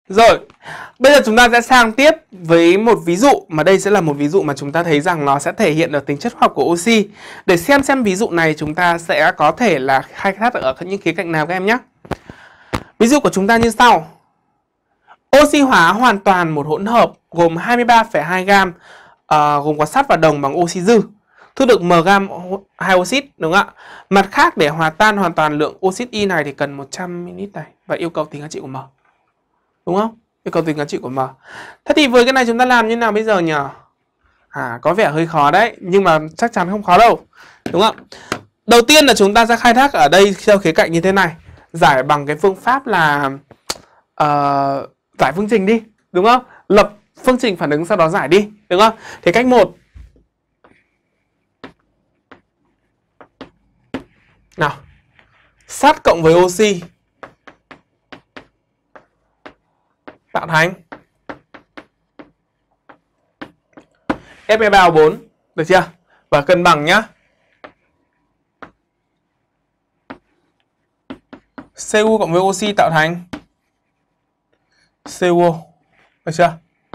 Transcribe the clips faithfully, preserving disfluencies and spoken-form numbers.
Rồi, bây giờ chúng ta sẽ sang tiếp với một ví dụ, mà đây sẽ là một ví dụ mà chúng ta thấy rằng nó sẽ thể hiện được tính chất hóa học của oxy. Để xem xem ví dụ này chúng ta sẽ có thể là khai thác ở những khía cạnh nào các em nhé. Ví dụ của chúng ta như sau. Oxy hóa hoàn toàn một hỗn hợp gồm hai mươi ba phẩy hai gam uh, gồm có sắt và đồng bằng oxy dư, thu được m gam hai oxit, đúng không ạ? Mặt khác, để hòa tan hoàn toàn lượng oxit Y này thì cần một trăm mi li lít này và yêu cầu tính giá trị của M. Đúng không? Yêu cầu tính giá trị của M. Thế thì với cái này chúng ta làm như nào bây giờ nhỉ? À, có vẻ hơi khó đấy, nhưng mà chắc chắn không khó đâu. Đúng không? Đầu tiên là chúng ta sẽ khai thác ở đây theo khía cạnh như thế này. Giải bằng cái phương pháp là uh, giải phương trình đi, đúng không? Lập phương trình phản ứng sau đó giải đi, đúng không? Thì cách một. Nào. Sắt cộng với oxy tạo thành F e ba O bốn, được chưa? Và cân bằng nhá. Cu cộng với oxy tạo thành xê u O, được chưa?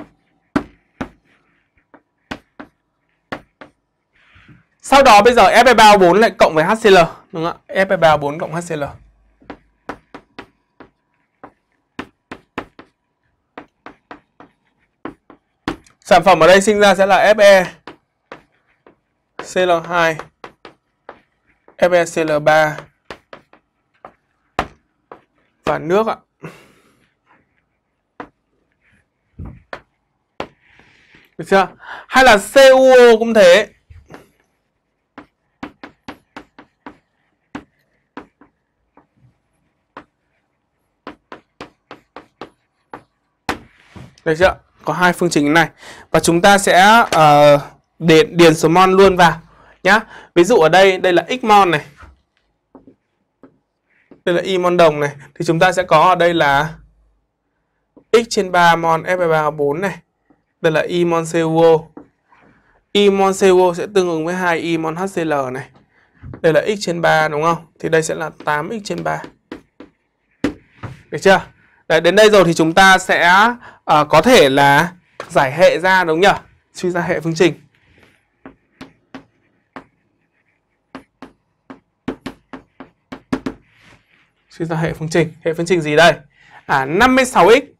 Sau đó bây giờ F e ba O bốn lại cộng với HCl, đúng không ạ? F e ba O bốn cộng HCl. Sản phẩm ở đây sinh ra sẽ là Fe Cl hai, Fe Cl ba và nước ạ. Được chưa? Hay là xê u O cũng thế. Được chưa? Có hai phương trình này. Và chúng ta sẽ uh, điền, điền số mol luôn vào nhá. Ví dụ ở đây, đây là x mol này. Đây là y mol đồng này. Thì chúng ta sẽ có ở đây là x trên ba mol F e ba O bốn này. Đây là y mol xê u O. Y mol xê u O sẽ tương ứng với hai y mol HCl này. Đây là x trên ba, đúng không? Thì đây sẽ là tám x trên ba. Được chưa? Đấy, đến đây rồi thì chúng ta sẽ uh, có thể là giải hệ ra, đúng nhỉ? Suy ra hệ phương trình. Suy ra hệ phương trình. Hệ phương trình gì đây? À, năm mươi sáu x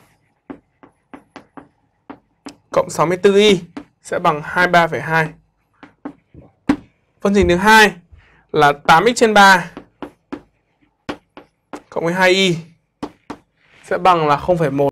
cộng sáu mươi tư y sẽ bằng hai mươi ba phẩy hai. Phương trình thứ hai là tám x trên ba cộng với hai y sẽ bằng là không phẩy một.